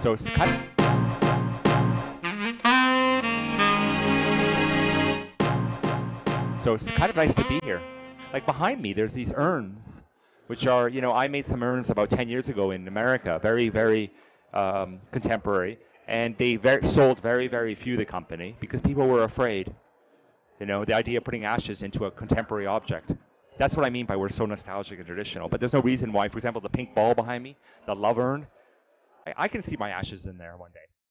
So it's kind of, nice to be here. Like behind me, there's these urns, which are, I made some urns about 10 years ago in America, very, very contemporary, and they sold very, very few, the company, because people were afraid. The idea of putting ashes into a contemporary object. That's what I mean by we're so nostalgic and traditional. But there's no reason why, for example, the pink ball behind me, the love urn, I can see my ashes in there one day.